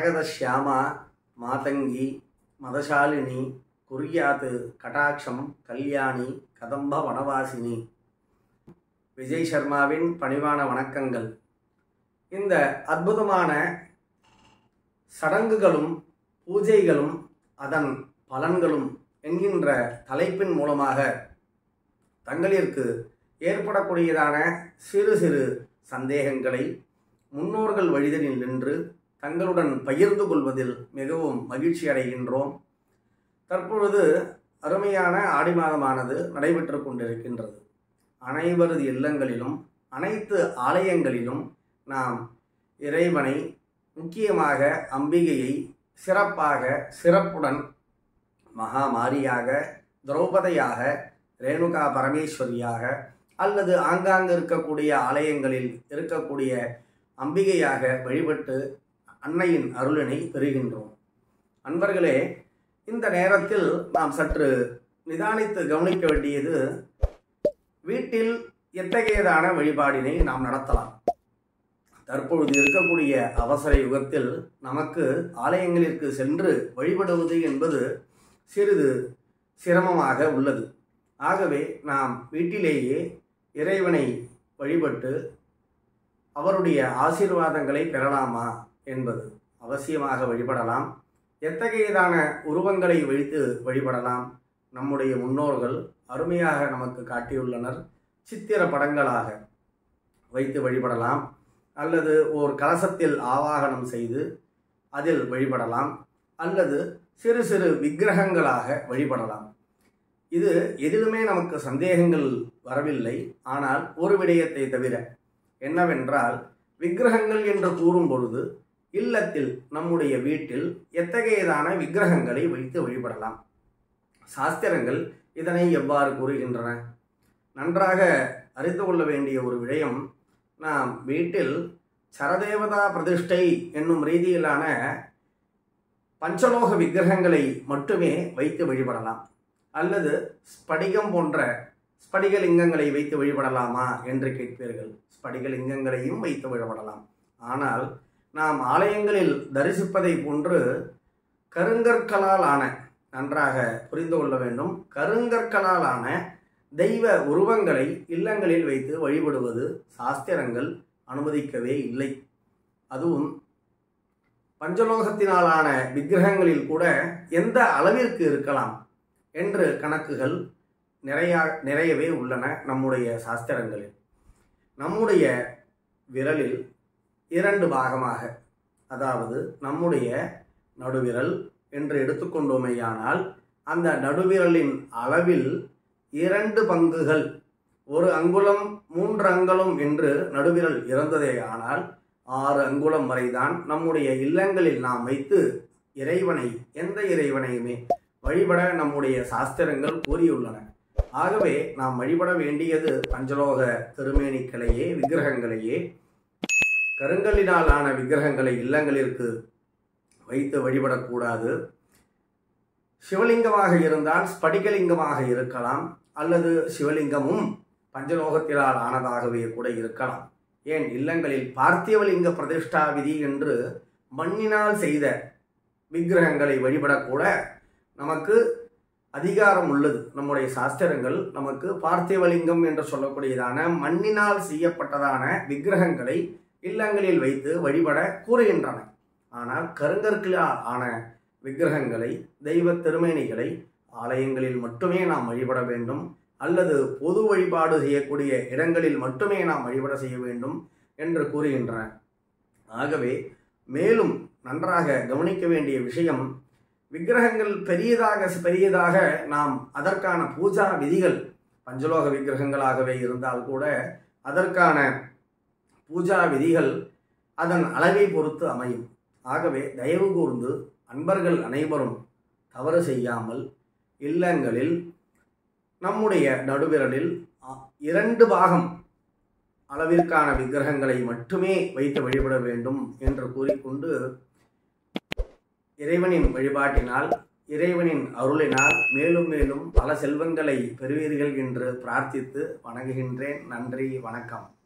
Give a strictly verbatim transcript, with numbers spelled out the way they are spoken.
மரகத ஷியாமா மாதங்கி மதசாலினி குறியாத்து கடாட்சம் கல்யாணி கதம்ப வனவாசினி. விஜய் சர்மாவின் பணிவான வணக்கங்கள். இந்த அற்புதமான சடங்குகளும் பூஜைகளும் அதன் பலன்களும் என்கின்ற தலைப்பின் மூலமாக தங்களிற்கு ஏற்படக்கூடியதான சிறு சிறு சந்தேகங்களை முன்னோர்கள் வழிதலில் நின்று தங்களுடன் பகிர்ந்து கொள்வதில் மிகவும் மகிழ்ச்சி அடைகின்றோம். தற்பொழுது அருமையான ஆடி மாதமானது நடைபெற்று கொண்டிருக்கின்றது. அனைவரது இல்லங்களிலும் அனைத்து ஆலயங்களிலும் நாம் இறைவனை, முக்கியமாக அம்பிகையை சிறப்பாக சிறப்புடன் மகாமாரியாக, திரௌபதியாக, ரேணுகா பரமேஸ்வரியாக அல்லது ஆங்காங்கு இருக்கக்கூடிய ஆலயங்களில் இருக்கக்கூடிய அம்பிகையாக வழிபட்டு அன்னையின் அருளினை பெறுகின்றோம். அன்பர்களே, இந்த நேரத்தில் நாம் சற்று நிதானித்து கவனிக்க வேண்டியது, வீட்டில் எத்தகையதான வழிபாடினை நாம் நடத்தலாம். தற்பொழுது இருக்கக்கூடிய அவசர யுகத்தில் நமக்கு ஆலயங்களிற்கு சென்று வழிபடுவது என்பது சிறிது சிரமமாக உள்ளது. ஆகவே நாம் வீட்டிலேயே இறைவனை வழிபட்டு அவருடைய ஆசீர்வாதங்களை பெறலாமா என்பது. அவசியமாக வழிபடலாம். எத்தகையதான உருவங்களை வைத்து வழிபடலாம்? நம்முடைய முன்னோர்கள் அருமையாக நமக்கு காட்டியுள்ளனர். சித்திர படங்களாக வைத்து வழிபடலாம், அல்லது ஓர் கலசத்தில் ஆவாகனம் செய்து அதில் வழிபடலாம், அல்லது சிறு சிறு விக்கிரகங்களாக வழிபடலாம். இது எதிலுமே நமக்கு சந்தேகங்கள் வரவில்லை. ஆனால் ஒரு விடயத்தை தவிர, என்னவென்றால், விக்கிரகங்கள் என்று கூறும் பொழுது இல்லத்தில் நம்முடைய வீட்டில் எத்தகையதான விக்கிரகங்களை வைத்து வழிபடலாம்? சாஸ்திரங்கள் இதனை எவ்வாறு கூறுகின்றன? நன்றாக அறிந்து கொள்ள வேண்டிய ஒரு விடயம், நாம் வீட்டில் சரதேவதா பிரதிஷ்டை என்னும் ரீதியிலான பஞ்சலோக விக்கிரகங்களை மட்டுமே வைத்து வழிபடலாம், அல்லது ஸ்படிகம் போன்ற ஸ்படிகலிங்கங்களை வைத்து வழிபடலாமா என்று கேட்பீர்கள். ஸ்படிகலிங்கங்களையும் வைத்து வழிபடலாம். ஆனால் நாம் ஆலயங்களில் தரிசிப்பதை போன்று கருங்கற்களால் ஆன, நன்றாக புரிந்து கொள்ள வேண்டும், கருங்கற்களால் ஆன தெய்வ உருவங்களை இல்லங்களில் வைத்து வழிபடுவது சாஸ்திரங்கள் அனுமதிக்கவே இல்லை. அதுவும் பஞ்சலோகத்தினாலான விக்கிரகங்களில் கூட எந்த அளவிற்கு இருக்கலாம் என்று கணக்குகள் நிறைய நிறையவே உள்ளன நம்முடைய சாஸ்திரங்களில். நம்முடைய விரலில் இரண்டு பாகமாக, அதாவது நம்முடைய நடுவிரல் என்று எடுத்துக்கொண்டோமேயானால், அந்த நடுவிரலின் அளவில் இரண்டு பங்குகள், ஒரு அங்குலம் மூன்று அங்குலம் என்று நடுவிரல் இருந்ததே ஆனால் ஆறு அங்குலம் வரைதான் நம்முடைய இல்லங்களில் நாம் வைத்து இறைவனை, எந்த இறைவனையுமே வழிபட நம்முடைய சாஸ்திரங்கள் கூறியுள்ளன. ஆகவே நாம் வழிபட வேண்டியது பஞ்சலோக திருமேனிகளையே, விக்கிரகங்களையே. கருங்கல்லினால் ஆன விக்கிரகங்களை இல்லங்களிற்கு வைத்து வழிபடக்கூடாது. சிவலிங்கமாக இருந்தால் ஸ்படிகலிங்கமாக இருக்கலாம், அல்லது சிவலிங்கமும் பஞ்சலோகத்தினால் ஆனதாகவே கூட இருக்கலாம். ஏன், இல்லங்களில் பார்த்திவலிங்க பிரதிஷ்டா விதி என்று மண்ணினால் செய்த விக்கிரகங்களை விழிபடக்கூட நமக்கு அதிகாரம் உள்ளது. நம்முடைய சாஸ்திரங்கள் நமக்கு பார்த்திவலிங்கம் என்று சொல்லக்கூடியதான மண்ணினால் செய்யப்பட்டதான விக்கிரகங்களை இல்லங்களில் வைத்து வழிபட கூறுகின்றன. ஆனால் கருங்கற்களால் ஆன விக்கிரகங்களை, தெய்வ திருமேனிகளை ஆலயங்களில் மட்டுமே நாம் வழிபட வேண்டும், அல்லது பொது வழிபாடு செய்யக்கூடிய இடங்களில் மட்டுமே நாம் வழிபட செய்ய வேண்டும் என்று கூறுகின்றன. ஆகவே மேலும் நன்றாக கவனிக்க வேண்டிய விஷயம், விக்கிரகங்கள் பெரியதாக பெரியதாக நாம் அதற்கான பூஜா விதிகள், பஞ்சலோக விக்கிரகங்களாகவே இருந்தால் கூட அதற்கான பூஜா விதிகள் அதன் அளவை பொறுத்து அமையும். ஆகவே தயவு கூர்ந்து அன்பர்கள் அனைவரும் தவறு செய்யாமல் இல்லங்களில் நம்முடைய நடுவிரலில் இரண்டு பாகம் அளவிற்கான விக்கிரகங்களை மட்டுமே வைத்து வழிபட வேண்டும் என்று கூறிக்கொண்டு, இறைவனின் வழிபாட்டினால், இறைவனின் அருளினால் மேலும் மேலும் பல செல்வங்களை பெறுவீர்கள் என்று பிரார்த்தித்து வணங்குகின்றேன். நன்றி, வணக்கம்.